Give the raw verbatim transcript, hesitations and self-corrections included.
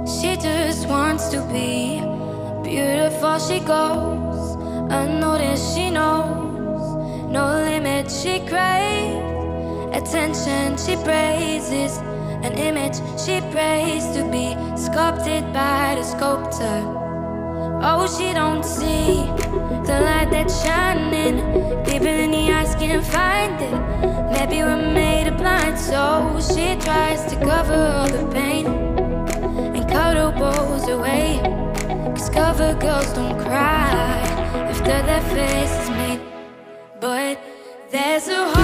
She just wants to be beautiful. She goes unnoticed. She knows no limit. She craves attention. She praises an image. She prays to be sculpted by the sculptor. Oh, she don't see the light that's shining deeper than the eyes can find it. Maybe we're made of blind, so she tries to cover all the pain and cuddle bows away. Cause cover girls don't cry after their face is made. But there's a